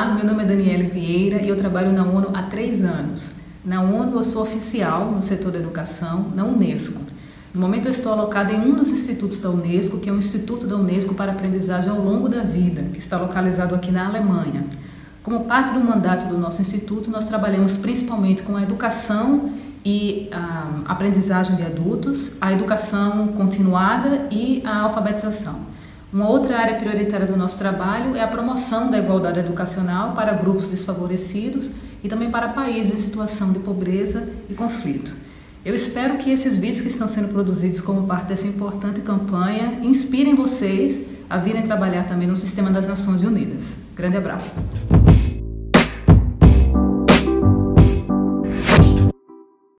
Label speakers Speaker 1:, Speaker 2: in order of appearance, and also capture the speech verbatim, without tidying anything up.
Speaker 1: meu nome é Daniele Vieira e eu trabalho na ONU há três anos. Na ONU eu sou oficial no setor da educação, na Unesco. No momento eu estou alocada em um dos institutos da Unesco, que é o Instituto da Unesco para a Aprendizagem ao Longo da Vida, que está localizado aqui na Alemanha. Como parte do mandato do nosso instituto, nós trabalhamos principalmente com a educação e a aprendizagem de adultos, a educação continuada e a alfabetização. Uma outra área prioritária do nosso trabalho é a promoção da igualdade educacional para grupos desfavorecidos e também para países em situação de pobreza e conflito. Eu espero que esses vídeos que estão sendo produzidos como parte dessa importante campanha inspirem vocês a virem trabalhar também no Sistema das Nações Unidas. Grande abraço!